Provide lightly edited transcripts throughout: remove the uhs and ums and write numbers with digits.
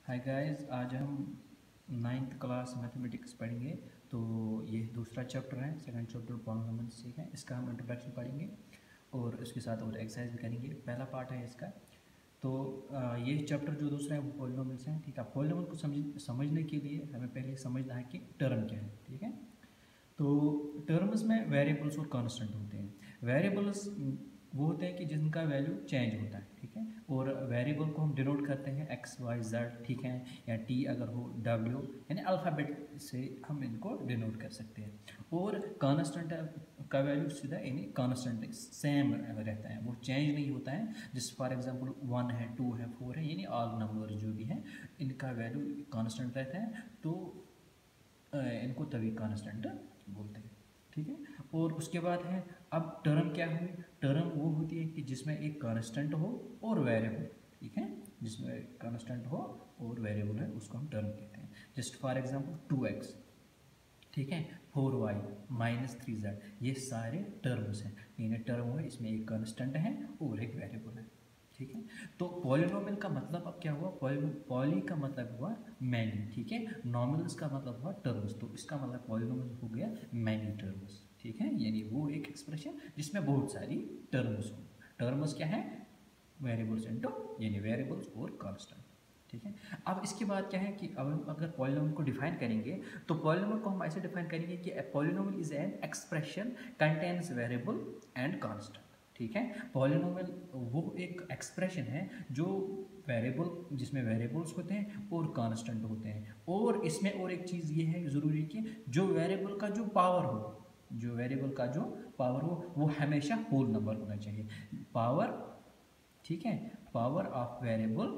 Hi guys, आज हम ninth class mathematics पढ़ेंगे। तो ये दूसरा चैप्टर है, सेकंड चैप्टर पॉलिनोमियल्स, ठीक है। इसका हम इंट्रोडक्शन पढ़ेंगे और उसके साथ और एक्सरसाइज भी करेंगे। पहला पार्ट है इसका। तो ये चैप्टर जो दूसरा है वो पॉलिनोमियल्स है, ठीक है। पॉलिनोमियल को समझने के लिए हमें पहले समझना है कि टर्म क्या है, ठीक है। तो टर्म्स में वेरिएबल्स और कांस्टेंट होते हैं। वेरिएबल्स वो होते हैं कि जिनका वैल्यू चेंज होता है, ठीक है। और वेरिएबल को हम डिनोट करते हैं एक्स वाई जेड, ठीक है, या टी अगर हो डब्ल्यू, यानी अल्फ़ाबेट से हम इनको डिनोट कर सकते हैं। और कांस्टेंट का वैल्यू सीधा यानी कांस्टेंट सेम रहता है, वो चेंज नहीं होता है। जिस फॉर एग्जांपल 1 है, 2 है, 4 है, यानी ऑल नंबर जो भी हैं इनका वैल्यू कांस्टेंट रहता है। तो इनको तभी कांस्टेंट बोलते हैं, ठीक है। और उसके बाद है, अब टर्म क्या हुई? टर्म वो होती है कि जिसमें एक कांस्टेंट हो और वेरिएबल, ठीक है। जिसमें कांस्टेंट हो और वेरिएबल है उसको हम टर्म कहते हैं। जस्ट फॉर एग्जांपल 2x, ठीक है, 4y -3z, ये सारे टर्म्स हैं। यानी टर्म है, इसमें एक कांस्टेंट है और एक वेरिएबल है, ठीक है। तो पॉलिनोमियल का मतलब अब क्या हुआ? पॉली का मतलब हुआ मैनी, ठीक है। नॉमिनल्स का मतलब हुआ टर्म्स, तो इसका मतलब पॉलिनोमियल हो गया मैनी टर्म्स, ठीक है। यानी वो एक एक्सप्रेशन जिसमें बहुत सारी टर्म्स हो। टर्म्स क्या है? वेरिएबल्स इनटू, यानी वेरिएबल्स और कांस्टेंट, ठीक है। अब इसके बाद क्या है कि अब हम अगर पॉलिनोमियल को डिफाइन करेंगे तो पॉलिनोमियल को हम ऐसे डिफाइन करेंगे कि polynomial is an expression contains variable and constant, ठीक है। पॉलिनोमियल वो एक एक्सप्रेशन है जो वेरिएबल, जिसमें वेरिएबल्स होते हैं और कांस्टेंट होते हैं। और इसमें और एक चीज़ ये है ज़रूरी कि जो वेरिएबल का जो पावर हो, जो वेरिएबल का जो पावर हो वो हमेशा होल नंबर होना चाहिए। पावर, ठीक है, पावर ऑफ वेरिएबल,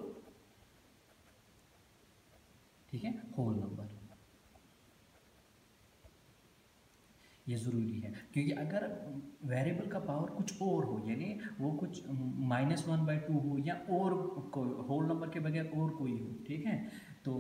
ठीक है, होल नंबर, ये ज़रूरी है। क्योंकि अगर वेरिएबल का पावर कुछ और हो, यानी वो कुछ -1/2 हो या और कोई होल नंबर के बगैर और कोई हो, ठीक है, तो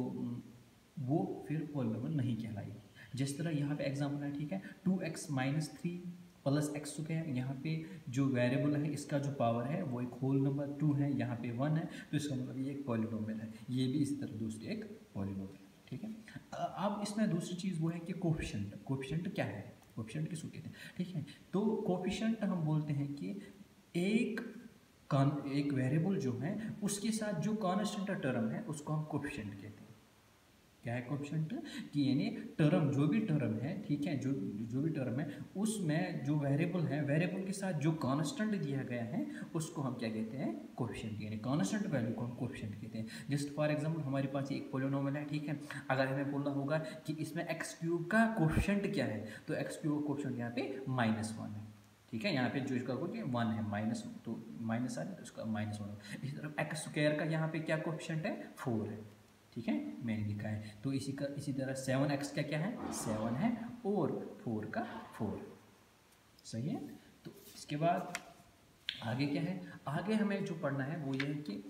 वो फिर पॉलिनोमियल नहीं कहलाएगी। जिस तरह यहाँ पे एग्जांपल है, ठीक है, 2x - 3 + x², यहाँ पे जो वेरिएबल है इसका जो पावर है वो एक होल नंबर 2 है, यहाँ पे 1 है, तो इसका मतलब ये एक पॉलिनोमियल है। ये भी इसी तरह दूसरी एक पॉलिनोमियल, ठीक है। अब इसमें दूसरी चीज़ वो है कि कोफिशिएंट। कोफिशिएंट क्या है? कोफिशिएंट किसको कहते हैं, ठीक है। तो कोफिशिएंट हम बोलते हैं कि एक एक वेरिएबल जो है उसके साथ जो कांस्टेंट टर्म है उसको हम कोफिशिएंट कहते हैं। क्या है कोफिशिएंट? कि यानी टर्म, जो भी टर्म है, ठीक है, जो भी टर्म है उसमें जो वेरिएबल है, वेरिएबल के साथ जो कांस्टेंट दिया गया है उसको हम क्या कहते हैं? कोफिशिएंट। यानी कांस्टेंट वैल्यू को हम कोफिशिएंट कहते हैं। जस्ट फॉर एग्जांपल हमारे पास एक पॉलिनोमियल है, ठीक है। अगर हमें बोलना होगा कि इसमें x³ का कोफिशिएंट क्या है, तो x³ का कोफिशिएंट यहाँ पे -1 है, ठीक है। यहाँ पे जो इसका कुछ 1 है, माइनस, तो माइनस आ रहा है तो इसका -1। इसी तरह x² का यहाँ पे क्या कोफिशिएंट है? 4 है, ठीक है, मैंने लिखा है। तो इसी तरह 7x का क्या है? 7 है, और 4 का 4, सही है। तो इसके बाद आगे क्या है? आगे हमें जो पढ़ना है वो ये है कि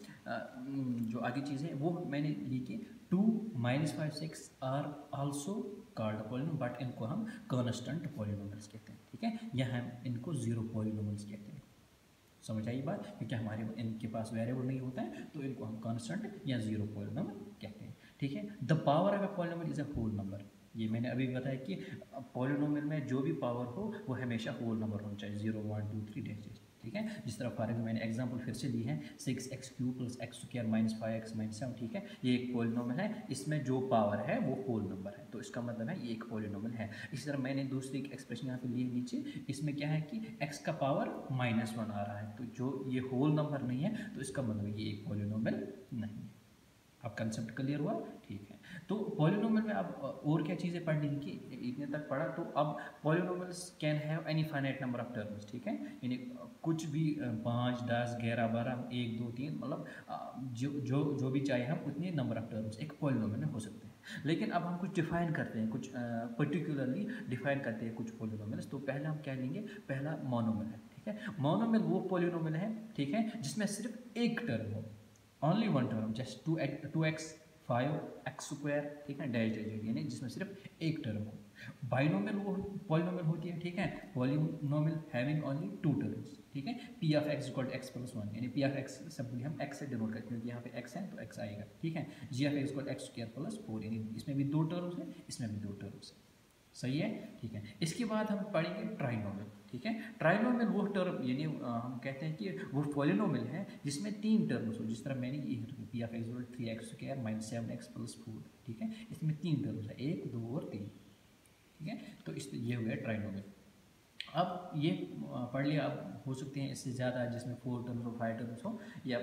जो आगे चीज़ें वो मैंने लिखी। 2 - 5 6 are also called polynomial, but इनको हम कांस्टेंट पॉलिनोमियल्स कहते हैं, ठीक है। यहाँ हम इनको जीरो पॉलिनोमियल्स कहते हैं। समझ आई बात? क्योंकि हमारे इनके पास वेरिएबल नहीं होता है तो इनको हम कांस्टेंट या जीरो पॉलिनोमियल कहते हैं, ठीक है। The power of a polynomial is a whole number. ये मैंने अभी बताया कि पॉलिनोमियल में जो भी पावर हो वो हमेशा होल नंबर होना चाहिए, 0 1 2 3 डैश, ठीक है। जिस तरह फॉर एग्जाम्पल मैंने एग्जांपल फिर से ली है, 6x³ + x² - 5x - 7, ठीक है। ये एक पॉलिनोमियल है, इसमें जो पावर है वो होल नंबर है, तो इसका मतलब है ये एक पॉलिनोमियल है। इसी तरह मैंने दूसरी एक एक्सप्रेशन यहाँ पे ली है नीचे, इसमें क्या है कि x का पावर -1 आ रहा है, तो जो ये होल नंबर नहीं है तो इसका मतलब ये एक पॉलिनोमियल नहीं है। अब कंसेप्ट क्लियर हुआ, ठीक है। तो पॉलिनोमियल में अब और क्या चीज़ें पढ़नी है कि इतने तक पढ़ा, तो अब polynomials can have any finite number of terms, ठीक है। यानी कुछ भी 5 10 11 12 1 2 3, मतलब जो जो जो भी चाहे हम उतने नंबर ऑफ टर्म्स एक पॉलिनोमियल में हो सकते हैं। लेकिन अब हम कुछ डिफाइन करते हैं, कुछ पर्टिकुलरली डिफाइन करते हैं कुछ पॉलिनोमियल्स। तो पहले हम क्या लेंगे? पहला मोनोमियल है, ठीक है। मोनोमियल वो पॉलिनोमियल है, ठीक है, जिसमें सिर्फ एक टर्म हो, only one term, just 2x 5x², ठीक है, डैश डैश, यानी जिसमें सिर्फ एक टर्म हो, बाइनोमियल वो पॉलिनोमियल होती है, ठीक है, polynomial having only two terms, ठीक है, P of X equal to X plus one, यानी पी ऑफ एक्स सिंपली हम एक्स से डिनोट करते हैं क्योंकि यहाँ पे एक्स है तो एक्स आएगा, ठीक है, G of X equal to X square plus four, यानी इसमें भी दो टर्म्स है, इसमें भी दो टर्म्स है, सही है, ठीक है। इसके बाद हम पढ़ेंगे ट्राइनोमियल, ठीक है। ट्राइनोमियल वो टर्म यानी हम कहते हैं कि वो पॉलिनोमियल है जिसमें तीन टर्म्स हो, जिस तरह मैंने ये P of X equal to 3x square minus 7x plus 4, ठीक है, इसमें तीन टर्म्स है, एक, दो और तीन, ठीक है, तो इस ये हो गया ट्राइनोमियल। अब ये पढ़ लिया, अब हो सकते हैं इससे ज़्यादा जिसमें 4 टर्म्स हो, 5 टर्म्स हो, या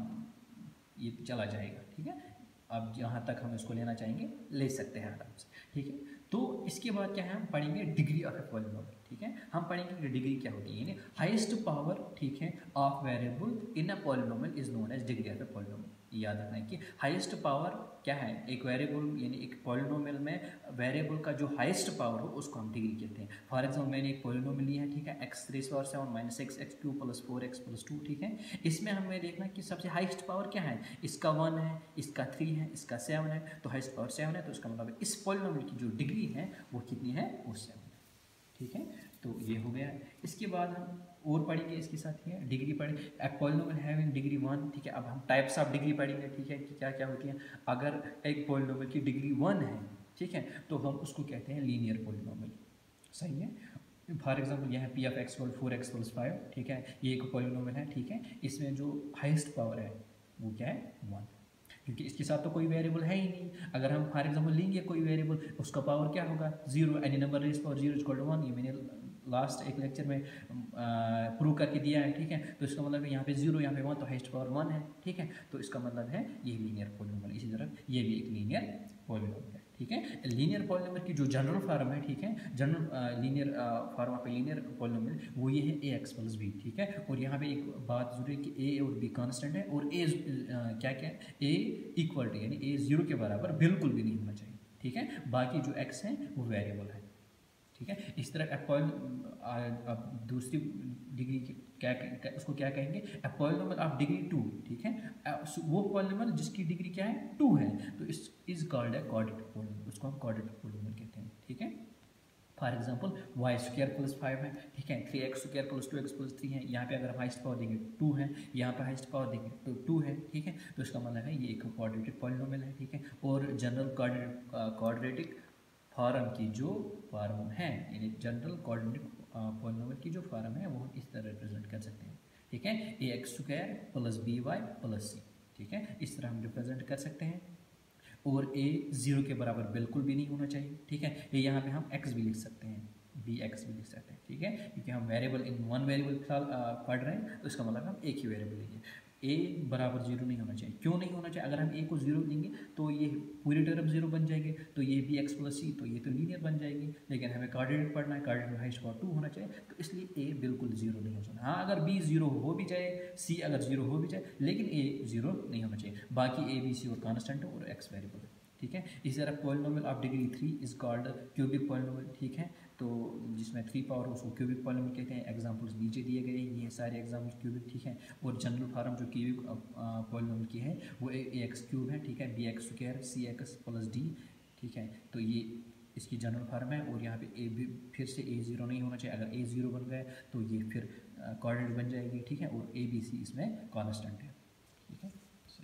ये चला जाएगा, ठीक है। अब जहाँ तक हम इसको लेना चाहेंगे ले सकते हैं आराम से, ठीक है। तो इसके बाद क्या है, हम पढ़ेंगे डिग्री ऑफ ए पॉलिनोमियल, ठीक है, हम पढ़ेंगे कि डिग्री क्या होती है, यानी हाईएस्ट पावर, ठीक है, of variable in a polynomial is known as degree of a polynomial. याद रखना है कि हाईएस्ट पावर क्या है, एक वेरिएबल यानी एक पॉलिनोमियल में वेरिएबल का जो हाईएस्ट पावर हो उसको हम डिग्री कहते हैं। फॉर एग्जाम्पल मैंने एक पॉलिनोमियल लिया है, ठीक है, X raise power 7 minus X X cube plus 4x plus 2, ठीक है, इसमें हमें देखना कि सबसे हाईएस्ट पावर क्या है, इसका 1 है, इसका 3 है, इसका 7 है, तो हाईएस्ट पावर 7 है, तो इसका मतलब इस पॉलिनोमियल की जो डिग्री है वो कितनी है, वो 7 है, ठीक है, तो ये हो गया। इसके बाद हम और पढ़ेंगे इसके साथ ही डिग्री पढ़ेंगे, ए पॉलिनोमियल हैविंग डिग्री 1, ठीक है। अब हम टाइप्स ऑफ डिग्री पढ़ेंगे, ठीक है, कि क्या क्या होती हैं। अगर एक पॉलिनोमियल की डिग्री 1 है, ठीक है, तो हम उसको कहते हैं लीनियर पॉलिनोमियल, सही है। फॉर एग्जाम्पल यह है P of x 4x plus 5, ठीक है, ये एक पॉलिनोमियल है, ठीक है, इसमें जो हाईएस्ट पावर है वो क्या है, 1, क्योंकि इसके साथ तो कोई वेरिएबल है ही नहीं। अगर हम फॉर एग्जांपल लेंगे कोई वेरिएबल, उसका पावर क्या होगा, 0, any number raise power 0 equal to 1, ये मैंने लास्ट एक लेक्चर में प्रूव करके दिया है, ठीक है। तो इसका मतलब है यहाँ पे 0, यहाँ पे 1, तो हाईएस्ट पावर 1 है, ठीक है, तो इसका मतलब है ये लीनियर पॉलिनोमियल। इसी तरह ये भी एक लीनियर पॉलिनोमियल है, ठीक है। लीनियर पॉलिनोमियल की जो जनरल फॉर्म है, ठीक है, general linear form of linear polynomial वो ये है ax प्लस b, ठीक है। और यहाँ पे एक बात जरूरी है कि a और b कांस्टेंट है, और a क्या क्या है, a इक्वल टू यानी a 0 के बराबर बिल्कुल भी नहीं होना चाहिए, ठीक है, बाकी जो x है वो वेरिएबल है, ठीक है। इस तरह अब दूसरी डिग्री क्या उसको क्या कहेंगे, ए पॉलिनोमियल ऑफ डिग्री 2, ठीक है, वो पॉलिनोमियल जिसकी डिग्री क्या है, 2 है, तो is called a quadratic polynomial, उसको हम क्वाड्रेटिक पॉलिनोमियल कहते हैं, ठीक है। For example Y square plus 5 है, ठीक है, 3x square plus 2x plus 3 है, यहाँ पे अगर हम हाईएस्ट पावर देंगे 2 है, यहाँ पे हाईएस्ट पावर देंगे तो 2 है, ठीक है, तो इसका मतलब है ये एक क्वाड्रेटिक पॉलिनोमियल है, ठीक है। और जनरल क्वाड्रेटिक फॉर्म की जो फॉर्म है, यानी जनरल क्वाड्रेटिक पॉलिनोमियल की जो फॉर्म है वो हम इस तरह रिप्रेजेंट कर सकते हैं, ठीक है, ax square plus by plus c, ठीक है, इस तरह हम रिप्रेजेंट कर सकते हैं। और a 0 के बराबर बिल्कुल भी नहीं होना चाहिए, ठीक है, ये यहाँ पे हम x भी लिख सकते हैं, bx भी लिख सकते हैं, ठीक है, क्योंकि हम वेरिएबल इन वन वेरिएबल फिलहाल पढ़ रहे हैं, तो इसका मतलब हम एक ही वेरिएबल लेंगे। a बराबर 0 नहीं होना चाहिए, क्यों नहीं होना चाहिए, अगर हम a को 0 लेंगे तो ये पूरी टर्म 0 बन जाएंगे, तो ये भी x प्लस सी, तो ये तो लीनियर बन जाएगी, लेकिन हमें क्वाड्रेटिक पढ़ना है, क्वाड्रेटिक हाईएस्ट पावर 2 होना चाहिए, तो इसलिए a बिल्कुल 0 नहीं हो सकता। हाँ, अगर b 0 हो भी जाए, c अगर 0 हो भी जाए, लेकिन a 0 नहीं होना चाहिए, बाकी a b c और कांस्टेंट है और x वेरिएबल है, ठीक है। इसी तरह polynomial of degree 3 is called cubic polynomial, ठीक है, तो जिसमें 3 पावर उसको क्यूबिक पॉलिनोमियल कहते हैं। एग्जांपल्स नीचे दिए गए हैं, ये सारे एग्जांपल्स क्यूबिक, ठीक है। और जनरल फॉर्म जो क्यूबिक पॉलिनोमियल की है वो ax क्यूब है, ठीक है, bx square cx plus d, ठीक है, तो ये इसकी जनरल फॉर्म है। और यहाँ पे a भी फिर से a 0 नहीं होना चाहिए, अगर a 0 बन गया तो ये फिर क्वाड्रेटिक बन जाएगी, ठीक है, और a b c इसमें कांस्टेंट है, ठीक है।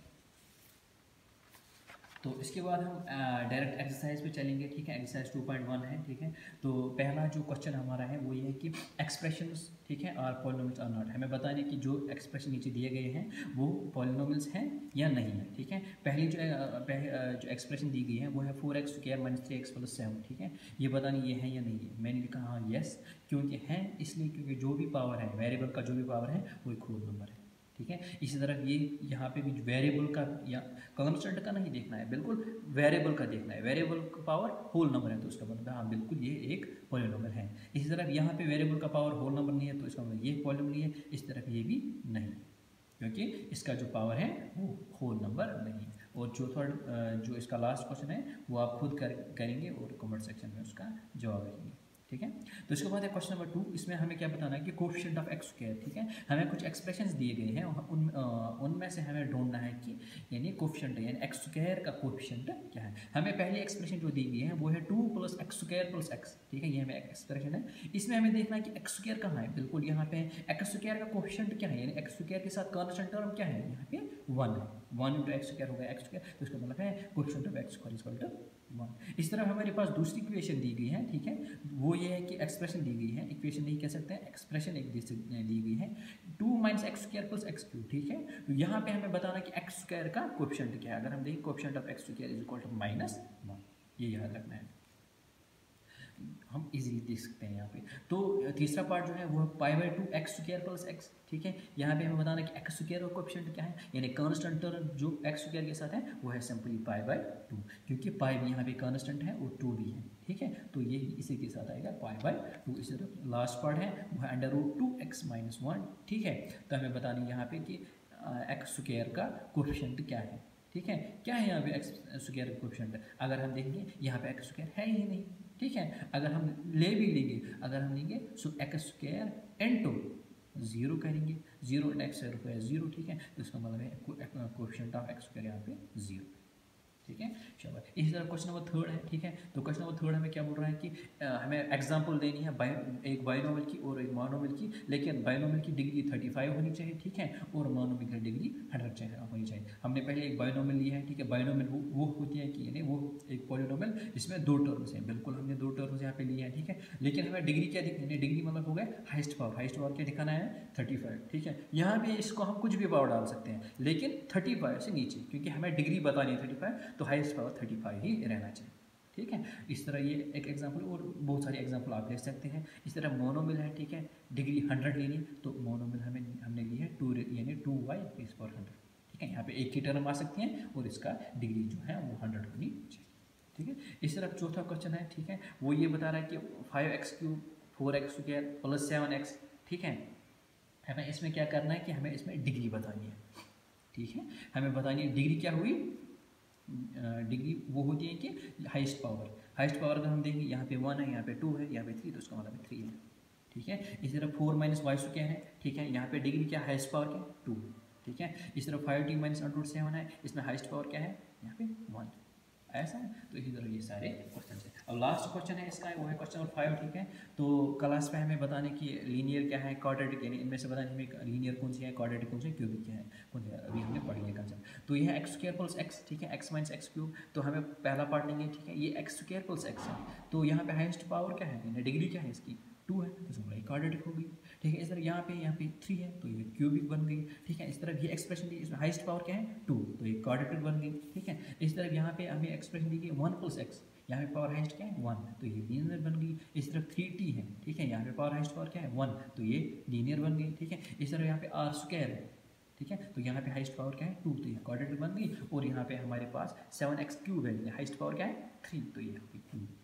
तो इसके बाद हम डायरेक्ट एक्सरसाइज पे चलेंगे, ठीक है, एक्सरसाइज 2.1 है, ठीक है। तो पहला जो क्वेश्चन हमारा है वो ये है कि एक्सप्रेशंस, ठीक है, आर पॉलिनोमियल्स आर नॉट, हमें बताने कि जो एक्सप्रेशन नीचे दिए गए हैं वो पॉलिनोमियल्स हैं या नहीं है, ठीक है। पहली जो एक्सप्रेशन दी गई है वो है 4x square minus 3x plus 7, ठीक है, ये बतानी ये है या नहीं है। मैंने लिखा हाँ यस, क्योंकि है, इसलिए क्योंकि जो भी पावर है वेरिएबल का, जो भी पावर है वो एक होल नंबर है, ठीक है। इसी तरह ये यहाँ पे भी वेरिएबल का या कांस्टेंट का नहीं देखना है, बिल्कुल वेरिएबल का देखना है। वेरिएबल का पावर होल नंबर है तो इसका मतलब हाँ बिल्कुल ये एक पॉलिनोमियल है। इसी तरह यहाँ पे वेरिएबल का पावर होल नंबर नहीं है तो इसका मतलब ये पॉलिनोमियल नहीं है। इस तरफ ये भी नहीं, क्योंकि इसका जो पावर है वो होल नंबर नहीं है। और चौथा जो इसका लास्ट क्वेश्चन है वो आप खुद करेंगे और कमेंट सेक्शन में उसका जवाब देंगे, ठीक है। तो इसके बाद है क्वेश्चन नंबर 2, इसमें हमें क्या बताना है कि कोएफिशिएंट ऑफ एक्स स्क्वायर, ठीक है। हमें कुछ एक्सप्रेशंस दिए गए हैं, उनमें से हमें ढूंढना है कि यानी कोएफिशिएंट यानी एक्स स्क्वायर का कोएफिशिएंट क्या है। हमें पहली एक्सप्रेशन जो दी गई है वो है 2 + एक्स स्क्वायर + एक्स, ठीक है। ये हमें एक्सप्रेशन है, इसमें हमें देखना है कि एक्स स्क्वायर कहाँ है। बिल्कुल यहाँ पे एक्स स्क्वायर का कोएफिशिएंट क्या है, यानी एक्स स्क्वायर के साथ कांस्टेंट टर्म क्या है, यहाँ पे 1 है। 1 × एक्स स्क्वायर हो गया एक्स स्क्वायर, तो इसका मतलब है कोएफिशिएंट ऑफ एक्स स्क्वायर = 1। इस तरह हमारे पास दूसरी इक्वेशन दी गई है, ठीक है। वो ये है कि एक्सप्रेशन दी गई है, इक्वेशन नहीं कह सकते हैं, एक्सप्रेशन एक दी गई है 2 - एक्स स्क्वायर + एक्स क्यूब, ठीक है। तो यहाँ पे हमें बताना कि एक्स स्क्वायर का कोएफिशिएंट क्या है। अगर हम देखें कोएफिशिएंट ऑफ एक्स स्क्वायर = -1, ये याद रखना है, हम इजीली देख सकते हैं यहाँ पे। तो तीसरा पार्ट जो है वो है π/2 एक्स स्क्वायर + एक्स, ठीक है। यहाँ पे हमें बताना कि एक्स स्क्वायर का कोएफिशिएंट क्या है, यानी कांस्टेंट टर्म जो एक्स स्क्वायर के साथ है वो है सिंपली π/2, क्योंकि पाई भी यहाँ पे कांस्टेंट है और 2 भी है, ठीक है। तो ये इसी के साथ आएगा π/2। इसी तरह लास्ट पार्ट है वो है √2x - 1, ठीक है। तो हमें बतानी यहाँ पे कि एक्स स्क्वायर का कोएफिशिएंट क्या है, ठीक है। क्या है यहाँ पे एक्स स्क्वायर का कोएफिशिएंट, अगर हम देखेंगे यहाँ पे एक्स स्क्वायर है ही नहीं, ठीक है। अगर हम लेंगे सो एक्स स्क्वायर इनटू 0 करेंगे, 0 × एक्स स्क्वायर हो गया 0, ठीक है। तो इसका मतलब है कोएफिशिएंट ऑफ एक्स स्क्वायर यहाँ पे 0, ठीक है। चलो इसी तरह क्वेश्चन नंबर 3 है, ठीक है। तो क्वेश्चन नंबर 3 हमें क्या बोल रहा है कि हमें एग्जांपल देनी है एक बाइनोमियल की और एक मोनोमियल की, लेकिन बाइनोमियल की डिग्री 35 होनी चाहिए, ठीक है, और मोनोमियल की डिग्री 100 होनी चाहिए। हमने पहले एक बाइनोमियल लिया है, ठीक है। बाइनोमियल वो होती है कि यानी वो एक पॉलिनोमियल जिसमें 2 टर्म्स हैं, बिल्कुल हमने 2 टर्म्स यहाँ पे लिए हैं, ठीक है। लेकिन हमें डिग्री क्या दिखानी है, डिग्री मतलब हो गया हाइस्ट पावर क्या दिखाना है 35, ठीक है। यहाँ पे इसको हम कुछ भी पावर डाल सकते हैं, लेकिन 35 से नीचे, क्योंकि हमें डिग्री बतानी है 35, तो हाईएस्ट पावर 35 ही रहना चाहिए, ठीक है। इस तरह ये एक एग्जांपल, और बहुत सारे एग्जांपल आप ले सकते हैं। इस तरह मोनोमिल है, ठीक है, डिग्री 100 लेनी, तो मोनोमिल हमने ली है 2 यानी 2y⁻100, ठीक है। यहाँ पे एक की टर्म आ सकती हैं और इसका डिग्री जो है वो 100 होनी चाहिए, ठीक है। इस तरह चौथा क्वेश्चन है, ठीक है, वो ये बता रहा है कि 5x³ 4x² + 7x, ठीक है। हमें इसमें क्या करना है कि हमें इसमें डिग्री बतानी है, ठीक है। हमें बतानी है डिग्री क्या हुई, डिग्री वो होती है कि हाईएस्ट पावर अगर हम देखें यहाँ पे 1 है, यहाँ पे 2 है, यहाँ पे 3, तो उसका मतलब 3 है, ठीक है। इसी तरह 4 - y² क्या है, ठीक है, यहाँ पे डिग्री क्या हाईएस्ट पावर क्या 2, ठीक है। इस तरह 5t - √7 है, इसमें हाईएस्ट पावर क्या है यहाँ पे 1, ऐसा है। तो इसी तरह ये सारे क्वेश्चन है। अब लास्ट क्वेश्चन है इसका, वो है क्वेश्चन नंबर 5, ठीक है। तो क्लास पे हमें बताने की लीनियर क्या है, क्वाड्रेटिक, यानी इनमें से बताने हमें लीनियर कौन सी है, क्वाड्रेटिक कौन सी है, क्यूबिक क्या है, कौन सी है, अभी हमने पढ़ लिया कंसेप्ट। तो ये है एक्स स्क्वायर + एक्स, ठीक है, एक्स - x³। तो हमें पहला पार्ट लेंगे, ठीक है। ये एक्स स्क्वायर + एक्स है, तो यहाँ पे हाईएस्ट पावर क्या है, यानी डिग्री क्या है इसकी 2 है, तो इसमें क्वाड्रेटिक हो गई, ठीक है। इस तरह यहाँ पे 3 है, तो ये क्यूबिक बन गई, ठीक है। इस तरह ये एक्सप्रेशन दी, इसमें हाईएस्ट पावर क्या है 2, तो ये क्वाड्रेटिक बन गई, ठीक है। इस तरह यहाँ पे हमें एक्सप्रेशन दी गई 1 + x, यहाँ पे पावर हाईएस्ट क्या है 1, तो ये लीनियर बन गई। इस तरफ 3t है, ठीक है, यहाँ पे पावर हाईएस्ट पावर क्या है 1, तो ये लीनियर बन गई, ठीक है। इस तरह यहाँ पे r² है, ठीक है, तो यहाँ पे हाईएस्ट पावर क्या है 2, तो ये क्वाड्रेटिक बन गई। और यहाँ पे हमारे पास 7x³ है, हाईएस्ट पावर क्या है 3, तो ये